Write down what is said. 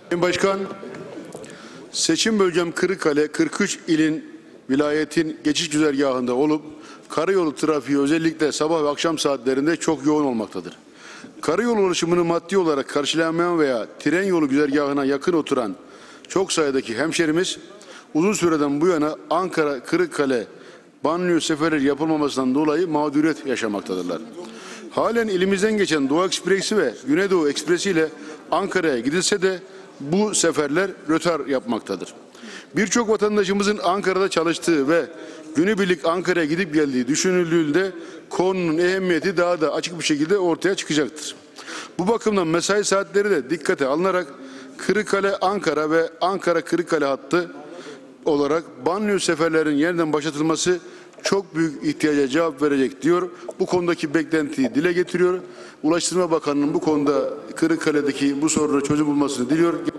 Sayın Başkan, seçim bölgem Kırıkkale, 43 ilin, vilayetin geçiş güzergahında olup karayolu trafiği özellikle sabah ve akşam saatlerinde çok yoğun olmaktadır. Karayolu ulaşımını maddi olarak karşılayamayan veya tren yolu güzergahına yakın oturan çok sayıdaki hemşerimiz uzun süreden bu yana Ankara, Kırıkkale, banliyö seferleri yapılmamasından dolayı mağduriyet yaşamaktadırlar. Halen ilimizden geçen Doğu Ekspresi ve Güneydoğu Ekspresi ile Ankara'ya gidilse de bu seferler rötar yapmaktadır. Birçok vatandaşımızın Ankara'da çalıştığı ve günübirlik Ankara'ya gidip geldiği düşünüldüğünde konunun ehemmiyeti daha da açık bir şekilde ortaya çıkacaktır. Bu bakımdan mesai saatleri de dikkate alınarak Kırıkkale Ankara ve Ankara Kırıkkale hattı olarak banliyö seferlerinin yeniden başlatılması çok büyük ihtiyaca cevap verecek diyor. Bu konudaki beklentiyi dile getiriyor. Ulaştırma Bakanı'nın bu konuda Kırıkkale'deki bu soruna çözüm bulmasını diliyor.